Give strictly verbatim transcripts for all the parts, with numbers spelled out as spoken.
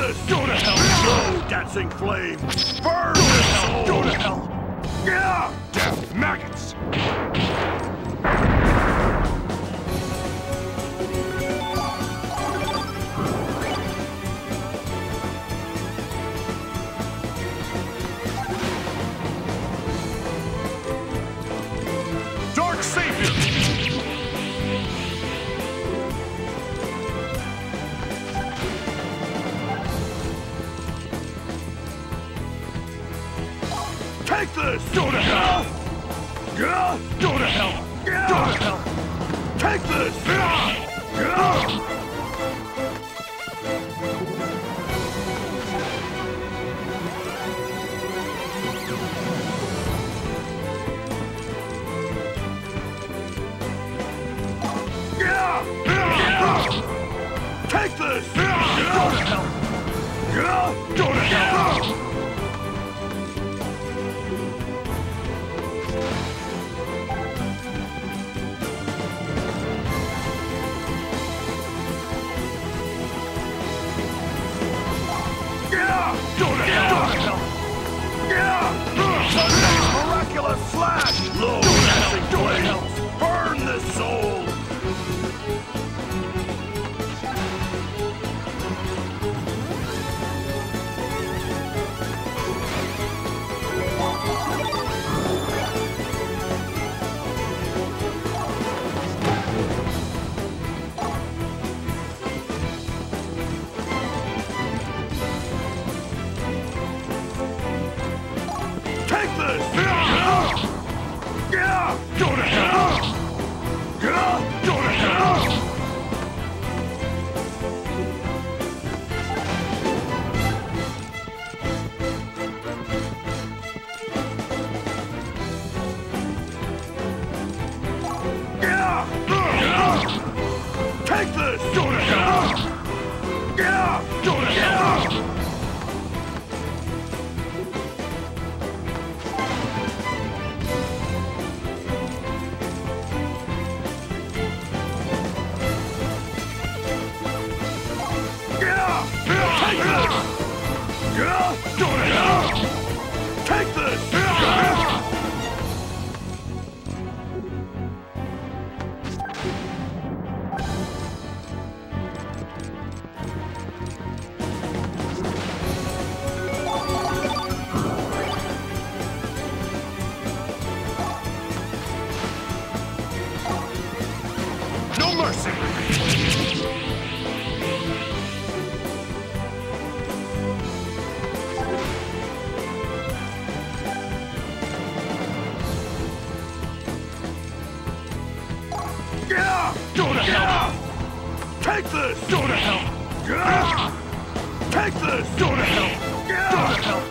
this! Go to hell! Slow dancing flame! Burn this soul! Go to hell! Yeah! Death maggots! Dark Savior! Take this! Go to hell! Yeah! Go to hell! Yeah! Go to hell! Take this! Yeah! Yeah! Yeah! Yeah! Take this! Yeah! Go to hell! Yeah! Go to hell! Go to hell! Go to hell! Yeah! Sunday's miraculous slash! Low dancing flames! Burn this soul! Take this! Yeah! Yeah! Go to hell! Yeah! Go to hell! Yeah! Yeah! Take this! Go to hell! Yeah! Go to hell! Take this! Yeah! Go to hell! Take this! Yeah! No mercy! Yeah! Go to hell! Take this! Go to hell! Yeah! Take this! Go to hell! Yeah! Go to hell!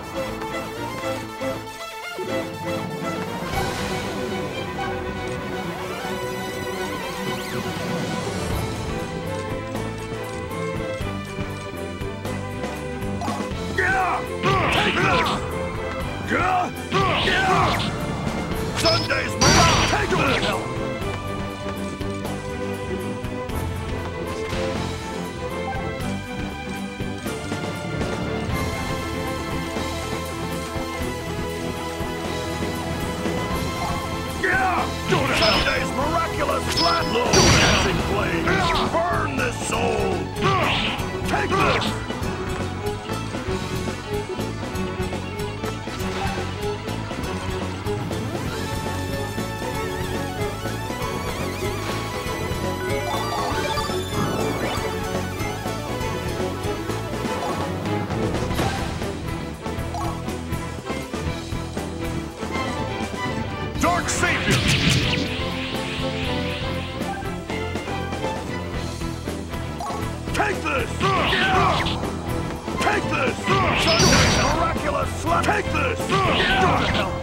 Yeah! Take this! Yeah! Yeah! Sunday's miracle! Take this! Go to Sunday's miraculous flat low dancing flames! Burn this soul! Take this! Dark Savior! Take this! Yeah! Take this! Sunday's miraculous slap! Take this! Yeah! Go to hell!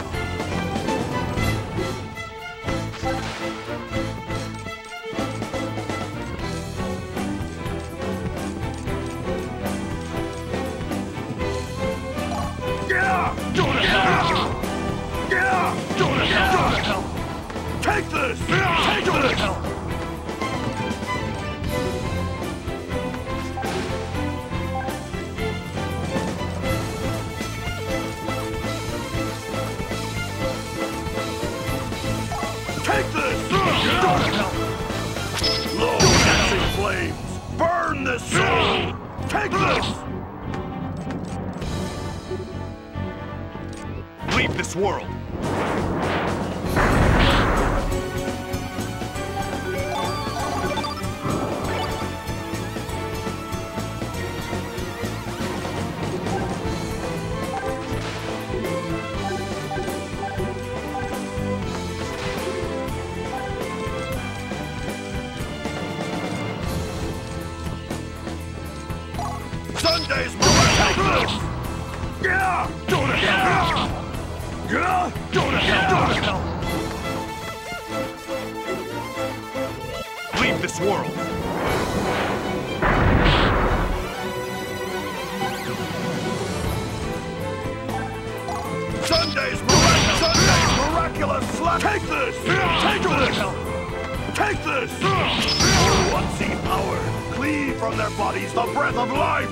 Yeah! Go to hell! Yeah! Go to hell! Go to hell! Take this! Yeah! Take this! Hell! Take this! Go to hell! Low dancing flames! Burn this soul! Take this! Leave this world! Sunday's miraculous! Yeah! Go to hell! Yeah! Go to hell! Go to hell! Leave this world! Sunday's miraculous! Sunday's miraculous slap! Take this! Take this! Take this! Oh, unseen power! Cleave from their bodies the breath of life!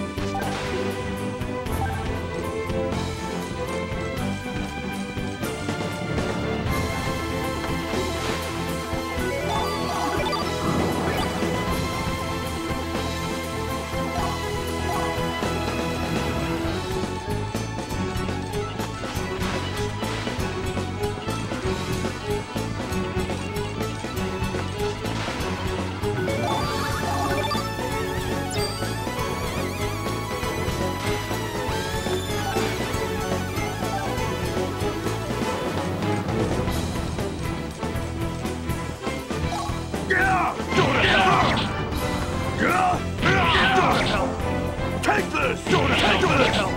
Yeah! Go to hell! Yeah! Go to hell! Take this! Go to hell! Go to hell!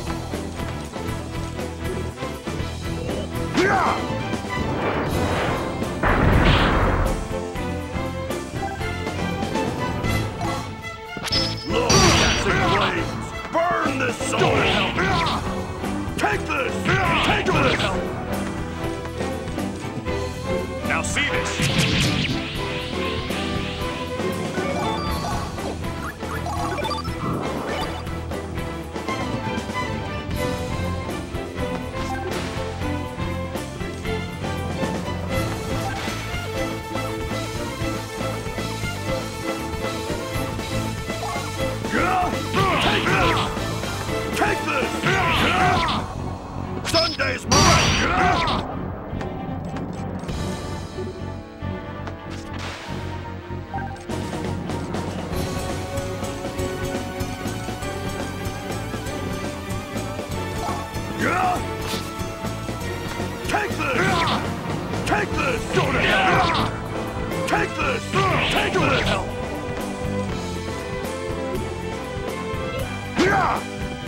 Yeah! Low dancing flames! Burn this soul! Go to hell! Take this! Take this! Now see this! Take this! Sunday's miraculous! Take this! Take this! Go to hell! Take this! Take this! Yeah!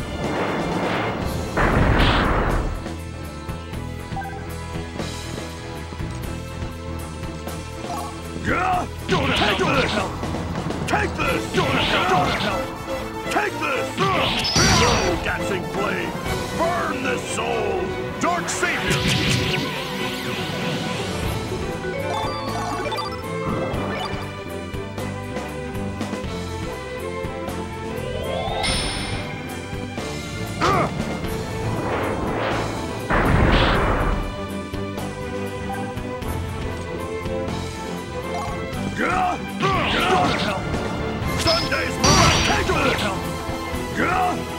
Yeah! Go to hell! Go to hell! Take this! Go to hell! Go to hell! Take this! Low dancing flame! Burn this soul! Dark Savior! Sunday's miraculous! Take this!